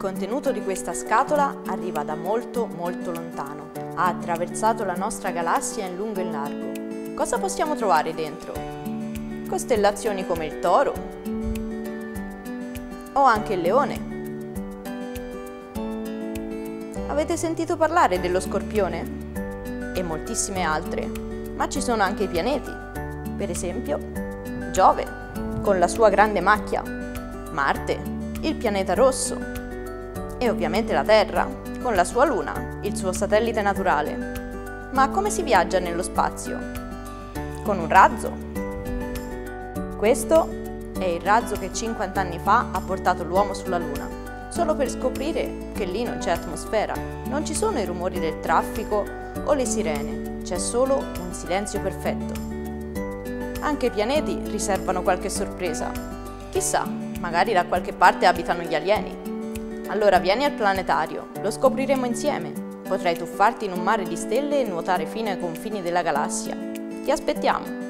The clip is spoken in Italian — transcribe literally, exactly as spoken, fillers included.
contenuto di questa scatola arriva da molto molto lontano. Ha attraversato la nostra galassia in lungo e in largo. Cosa possiamo trovare dentro? Costellazioni come il Toro o anche il Leone. Avete sentito parlare dello Scorpione? E moltissime altre, ma ci sono anche i pianeti. Per esempio, Giove, con la sua grande macchia, Marte, il pianeta rosso, e ovviamente la Terra, con la sua Luna, il suo satellite naturale. Ma come si viaggia nello spazio? Con un razzo. Questo è il razzo che cinquanta anni fa ha portato l'uomo sulla Luna, solo per scoprire che lì non c'è atmosfera, non ci sono i rumori del traffico o le sirene, c'è solo un silenzio perfetto. Anche i pianeti riservano qualche sorpresa. Chissà, magari da qualche parte abitano gli alieni. Allora vieni al planetario, lo scopriremo insieme. Potrai tuffarti in un mare di stelle e nuotare fino ai confini della galassia. Ti aspettiamo!